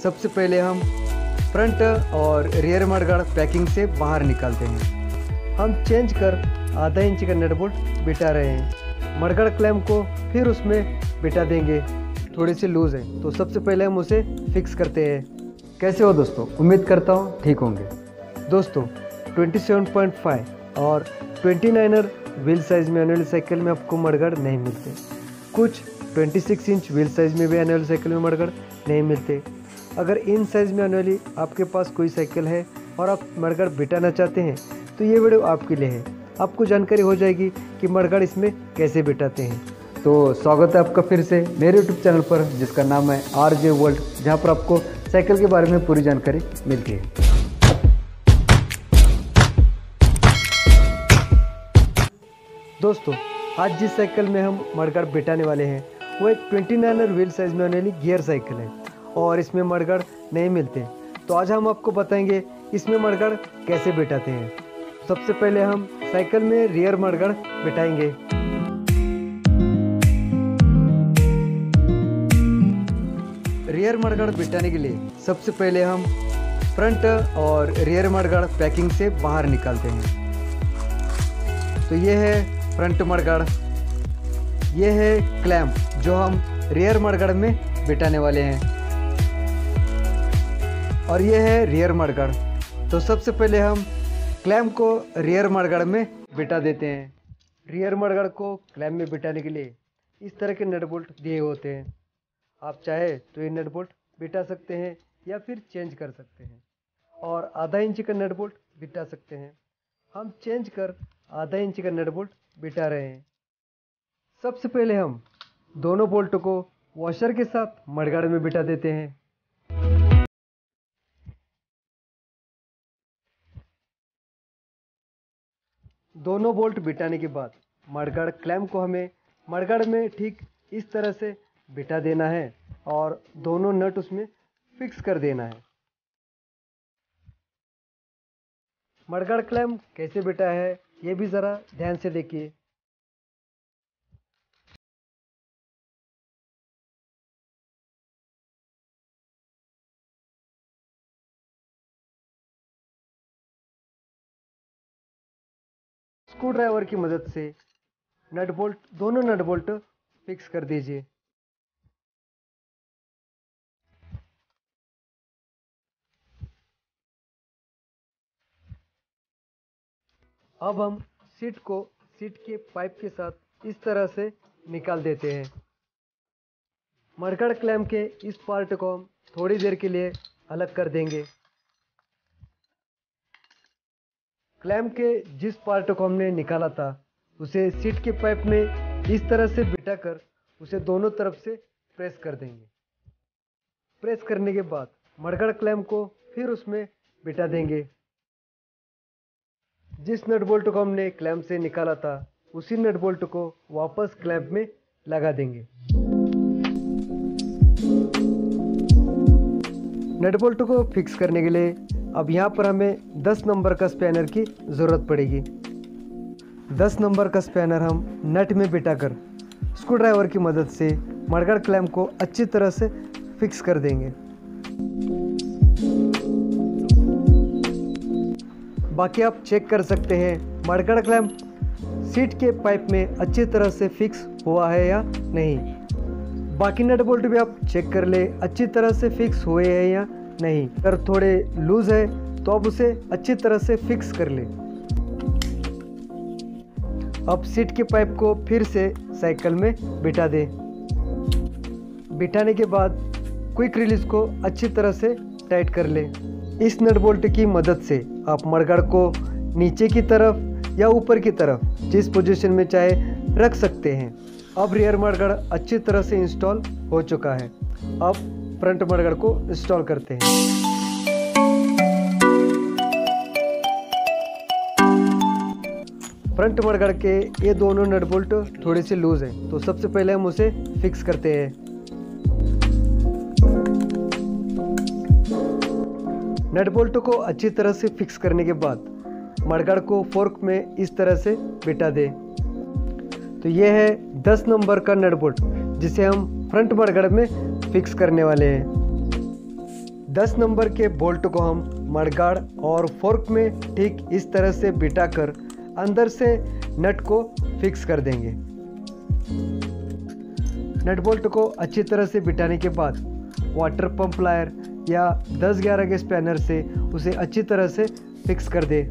सबसे पहले हम फ्रंट और रियर मडगार्ड पैकिंग से बाहर निकालते हैं। हम चेंज कर आधा इंच का नट बोल्ट बिठा रहे हैं। मडगार्ड क्लैंप को फिर उसमें बिठा देंगे, थोड़ी सी लूज़ है तो सबसे पहले हम उसे फिक्स करते हैं। कैसे हो दोस्तों, उम्मीद करता हूँ ठीक होंगे। दोस्तों 27.5 और 29er व्हील साइज़ में आने वाली साइकिल में आपको मडगार्ड नहीं मिलते। कुछ 26 इंच व्हील साइज़ में भी आने वाली साइकिल में मडगार्ड नहीं मिलते। अगर इन साइज़ में आने वाली आपके पास कोई साइकिल है और आप मडगार्ड बिठाना चाहते हैं तो ये वीडियो आपके लिए है। आपको जानकारी हो जाएगी कि मडगार्ड इसमें कैसे बिठाते हैं। तो स्वागत है आपका फिर से मेरे यूट्यूब चैनल पर, जिसका नाम है RJ वर्ल्ड, जहाँ पर आपको साइकिल के बारे में पूरी जानकारी मिलती है। दोस्तों आज जिस साइकिल में हम मडगार्ड बिठाने वाले हैं वो एक 29er व्हील साइज़ में आने वाली गियर साइकिल है और इसमें मडगार्ड नहीं मिलते। तो आज हम आपको बताएंगे इसमें मडगार्ड कैसे बिठाते हैं। सबसे पहले हम साइकिल में रियर मडगार्ड बिठाएंगे। रियर मडगार्ड बिठाने के लिए सबसे पहले हम फ्रंट और रियर मडगार्ड पैकिंग से बाहर निकालते हैं। तो ये है फ्रंट मडगार्ड, ये है क्लैंप जो हम रियर मडगार्ड में बिठाने वाले हैं, और ये है रियर मडगार्ड। तो सबसे पहले हम क्लैंप को रियर मडगार्ड में बिठा देते हैं। रियर मडगार्ड को क्लैंप में बिठाने के लिए इस तरह के नट बोल्ट दिए होते हैं। आप चाहे तो ये नट बोल्ट बिठा सकते हैं या फिर चेंज कर सकते हैं, और आधा इंच का नट बोल्ट बिठा सकते हैं। हम चेंज कर आधा इंच का नट बोल्ट बिठा रहे हैं। सबसे पहले हम दोनों बोल्ट को वॉशर के साथ मडगार्ड में बिठा देते हैं। दोनों बोल्ट बिठाने के बाद मडगार्ड क्लैंप को हमें मडगार्ड में ठीक इस तरह से बिठा देना है और दोनों नट उसमें फिक्स कर देना है। मडगार्ड क्लैंप कैसे बिठा है ये भी ज़रा ध्यान से देखिए। स्क्रू ड्राइवर की मदद से दोनों नट बोल्ट फिक्स कर दीजिए। अब हम सीट के पाइप के साथ इस तरह से निकाल देते हैं। मडगार्ड क्लैंप के इस पार्ट को हम थोड़ी देर के लिए अलग कर देंगे। क्लैंप के जिस पार्ट को हमने निकाला था उसे सीट के पाइप में इस तरह से बिठाकर उसे दोनों तरफ से प्रेस कर देंगे। प्रेस करने के बाद मडगार्ड क्लैंप को फिर उसमें बिठा देंगे। जिस नट बोल्ट को हमने क्लैंप से निकाला था उसी नट बोल्ट को वापस क्लैंप में लगा देंगे। नट बोल्ट को फिक्स करने के लिए अब यहाँ पर हमें 10 नंबर का स्पैनर की ज़रूरत पड़ेगी। 10 नंबर का स्पैनर हम नट में बिठाकर स्क्रू ड्राइवर की मदद से मडगार्ड क्लैंप को अच्छी तरह से फिक्स कर देंगे। बाकी आप चेक कर सकते हैं मडगार्ड क्लैंप सीट के पाइप में अच्छी तरह से फिक्स हुआ है या नहीं। बाकी नट बोल्ट भी आप चेक कर ले अच्छी तरह से फिक्स हुए हैं या नहीं। अगर थोड़े लूज है तो आप उसे अच्छी तरह से फिक्स कर ले। अब सीट के पाइप को फिर से साइकिल में बिठा दें। बिठाने के बाद क्विक रिलीज को अच्छी तरह से टाइट कर ले। इस नट बोल्ट की मदद से आप मडगार्ड को नीचे की तरफ या ऊपर की तरफ जिस पोजीशन में चाहे रख सकते हैं। अब रियर मडगार्ड अच्छी तरह से इंस्टॉल हो चुका है। अब फ्रंट मडगार्ड को इंस्टॉल करते हैं। फ्रंट मडगार्ड के ये दोनों नट बोल्ट थोड़े से लूज हैं, तो सबसे पहले हम उसे फिक्स करते हैं। नट बोल्ट को अच्छी तरह से फिक्स करने के बाद मडगार्ड को फोर्क में इस तरह से बिठा दें। तो ये है 10 नंबर का नट बोल्ट जिसे हम फ्रंट मडगार्ड में फिक्स करने वाले हैं। 10 नंबर के बोल्ट को हम मडगार्ड और फोर्क में ठीक इस तरह से बिठाकर अंदर से नट को फिक्स कर देंगे। नट बोल्ट को अच्छी तरह से बिठाने के बाद वाटर पंप प्लायर या 10-11 के स्पैनर से उसे अच्छी तरह से फिक्स कर दे।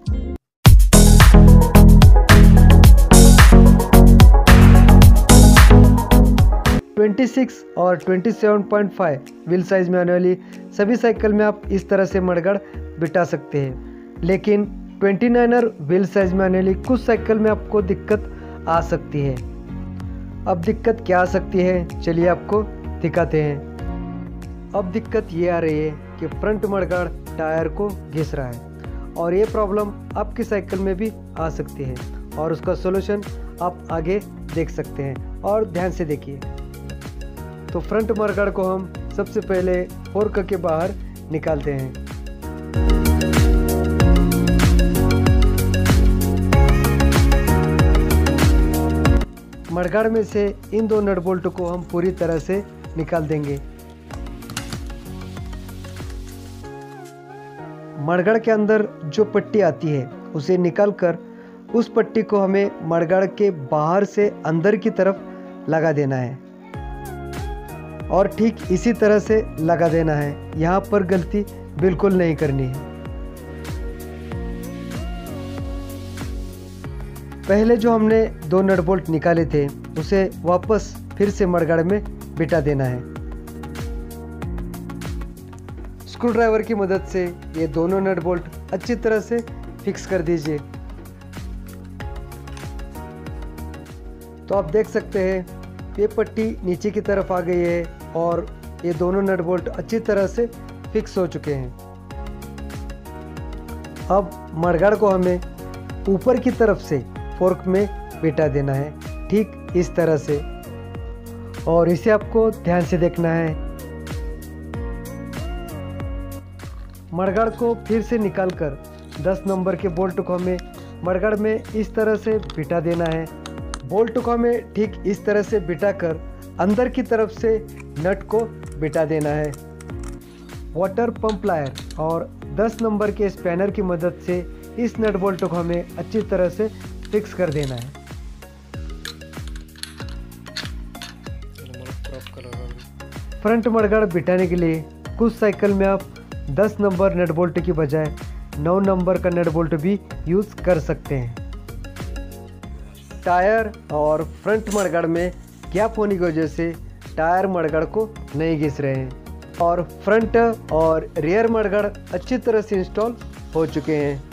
और 27.5 व्हील साइज में आने वाली सभी साइकिल में आप इस तरह से मडगार्ड बिठा सकते हैं, लेकिन 29er व्हील साइज में आने वाली कुछ साइकिल में आपको दिक्कत आ सकती है। अब दिक्कत क्या आ सकती है, चलिए आपको दिखाते हैं। अब दिक्कत ये आ रही है कि फ्रंट मडगार्ड टायर को घिस रहा है और ये प्रॉब्लम आपकी साइकिल में भी आ सकती है और उसका सॉल्यूशन आप आगे देख सकते हैं और ध्यान से देखिए। तो फ्रंट मडगार्ड को हम सबसे पहले फोर्क के बाहर निकालते हैं। मडगार्ड में से इन दो नट बोल्ट को हम पूरी तरह से निकाल देंगे। मडगार्ड के अंदर जो पट्टी आती है उसे निकालकर उस पट्टी को हमें मडगार्ड के बाहर से अंदर की तरफ लगा देना है और ठीक इसी तरह से लगा देना है। यहाँ पर गलती बिल्कुल नहीं करनी है। पहले जो हमने दो नट बोल्ट निकाले थे उसे वापस फिर से मडगार्ड में बिठा देना है। स्क्रू ड्राइवर की मदद से ये दोनों नट बोल्ट अच्छी तरह से फिक्स कर दीजिए। तो आप देख सकते हैं ये पट्टी नीचे की तरफ आ गई है और ये दोनों नट बोल्ट अच्छी तरह से फिक्स हो चुके हैं। अब मडगार्ड को हमें ऊपर की तरफ से फोर्क में बिठा देना है, ठीक इस तरह से, और इसे आपको ध्यान से देखना है। मडगार्ड को फिर से निकालकर 10 नंबर के बोल्ट को हमें मडगार्ड में इस तरह से बिठा देना है। बोल्ट को हमें ठीक इस तरह से बिठाकर अंदर की तरफ से नट को बिठा देना है। वाटर पंप प्लायर और 10 नंबर के स्पैनर की मदद से इस नट बोल्ट को हमें अच्छी तरह से फिक्स कर देना है। फ्रंट मडगार्ड बिठाने के लिए कुछ साइकिल में आप 10 नंबर नट बोल्ट की बजाय 9 नंबर का नट बोल्ट भी यूज़ कर सकते हैं। टायर और फ्रंट मडगार्ड में गैप होने की वजह से टायर मडगार्ड को नहीं घिस रहे हैं और फ्रंट और रियर मडगार्ड अच्छी तरह से इंस्टॉल हो चुके हैं।